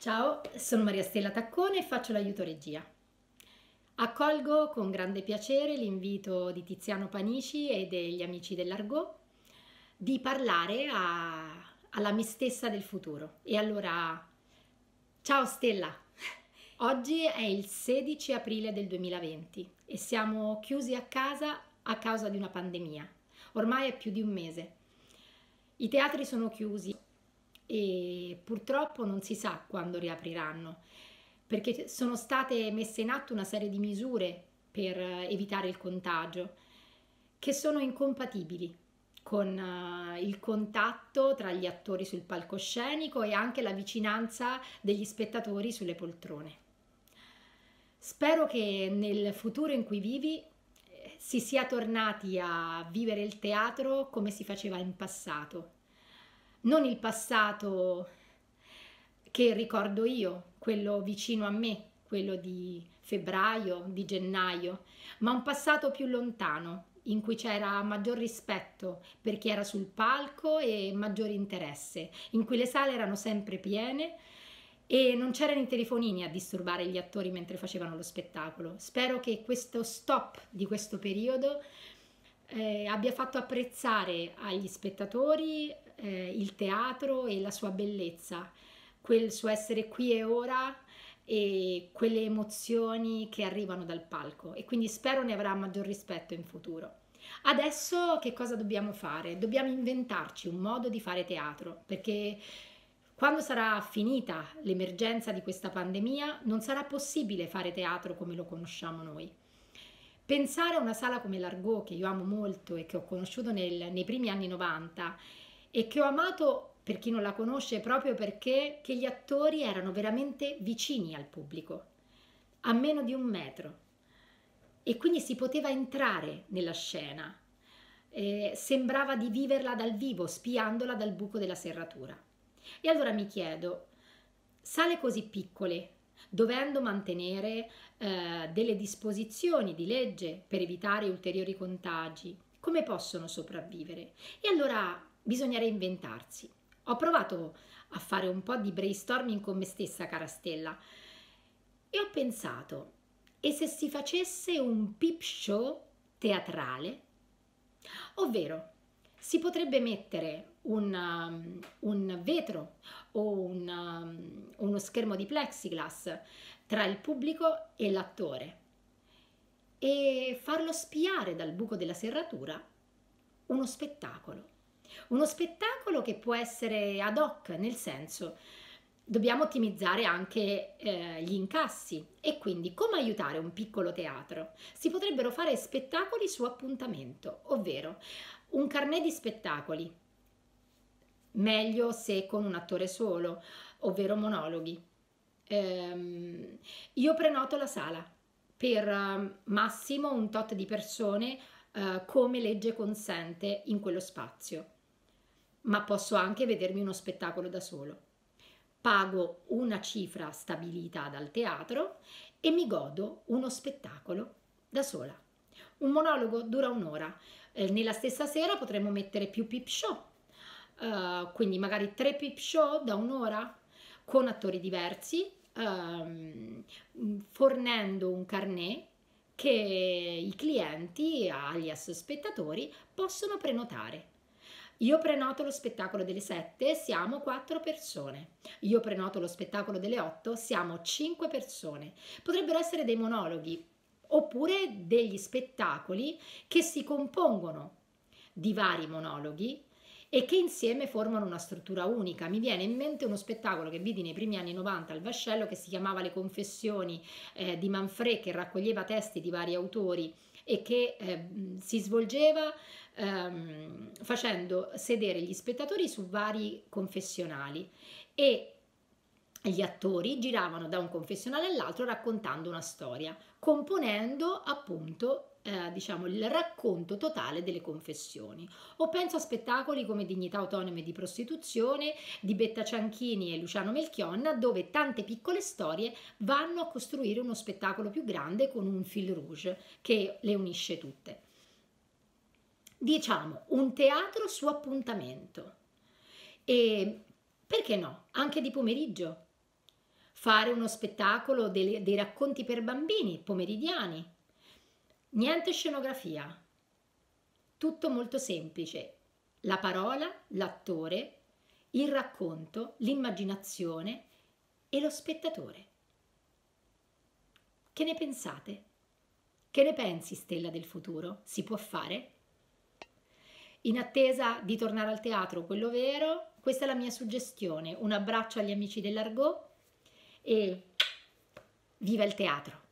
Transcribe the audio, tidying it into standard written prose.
Ciao, sono Maria Stella Taccone e faccio l'aiuto regia. Accolgo con grande piacere l'invito di Tiziano Panici e degli amici dell'Argot di parlare alla me stessa del futuro. E allora, ciao Stella! Oggi è il 16 aprile del 2020 e siamo chiusi a casa a causa di una pandemia. Ormai è più di un mese. I teatri sono chiusi e purtroppo non si sa quando riapriranno, perché sono state messe in atto una serie di misure per evitare il contagio che sono incompatibili con il contatto tra gli attori sul palcoscenico e anche la vicinanza degli spettatori sulle poltrone. Spero che nel futuro in cui vivi si sia tornati a vivere il teatro come si faceva in passato. Non il passato che ricordo io, quello vicino a me, quello di febbraio, di gennaio, ma un passato più lontano, in cui c'era maggior rispetto per chi era sul palco e maggiore interesse, in cui le sale erano sempre piene e non c'erano i telefonini a disturbare gli attori mentre facevano lo spettacolo. Spero che questo stop di questo periodo abbia fatto apprezzare agli spettatori il teatro e la sua bellezza, quel suo essere qui e ora e quelle emozioni che arrivano dal palco, e quindi spero ne avrà maggior rispetto in futuro. Adesso che cosa dobbiamo fare? Dobbiamo inventarci un modo di fare teatro, perché quando sarà finita l'emergenza di questa pandemia non sarà possibile fare teatro come lo conosciamo noi. Pensare a una sala come l'Argot, che io amo molto e che ho conosciuto nei primi anni 90 e che ho amato, per chi non la conosce, proprio perché che gli attori erano veramente vicini al pubblico, a meno di un metro, e quindi si poteva entrare nella scena, sembrava di viverla dal vivo, spiandola dal buco della serratura. E allora mi chiedo, sale così piccole, dovendo mantenere delle disposizioni di legge per evitare ulteriori contagi, come possono sopravvivere? E allora bisogna reinventarsi. Ho provato a fare un po' di brainstorming con me stessa, cara Stella, e ho pensato, e se si facesse un peep show teatrale? Ovvero, si potrebbe mettere un vetro o uno schermo di plexiglass tra il pubblico e l'attore e farlo spiare dal buco della serratura uno spettacolo. Uno spettacolo che può essere ad hoc, nel senso dobbiamo ottimizzare anche gli incassi, e quindi come aiutare un piccolo teatro? Si potrebbero fare spettacoli su appuntamento, ovvero un carnet di spettacoli, meglio se con un attore solo, ovvero monologhi. Io prenoto la sala per massimo un tot di persone, come legge consente in quello spazio, ma posso anche vedermi uno spettacolo da solo. Pago una cifra stabilita dal teatro e mi godo uno spettacolo da sola. Un monologo dura un'ora. Nella stessa sera potremmo mettere più peep show, quindi magari 3 peep show da un'ora con attori diversi, fornendo un carnet che i clienti, alias spettatori, possono prenotare. Io prenoto lo spettacolo delle 7, siamo 4 persone. Io prenoto lo spettacolo delle 8, siamo 5 persone. Potrebbero essere dei monologhi oppure degli spettacoli che si compongono di vari monologhi e che insieme formano una struttura unica. Mi viene in mente uno spettacolo che vidi nei primi anni 90 al Vascello, che si chiamava Le Confessioni di Manfred, che raccoglieva testi di vari autori e che si svolgeva facendo sedere gli spettatori su vari confessionali, e gli attori giravano da un confessionale all'altro raccontando una storia, componendo appunto diciamo il racconto totale delle confessioni. O penso a spettacoli come Dignità Autonome di Prostituzione di Betta Cianchini e Luciano Melchionna, dove tante piccole storie vanno a costruire uno spettacolo più grande con un fil rouge che le unisce tutte. Diciamo un teatro su appuntamento, e perché no, anche di pomeriggio. fare uno spettacolo, dei racconti per bambini pomeridiani. Niente scenografia, tutto molto semplice. La parola, l'attore, il racconto, l'immaginazione e lo spettatore. Che ne pensate? Che ne pensi, Stella del futuro? Si può fare? In attesa di tornare al teatro, quello vero, questa è la mia suggestione. Un abbraccio agli amici dell'Argot e viva il teatro!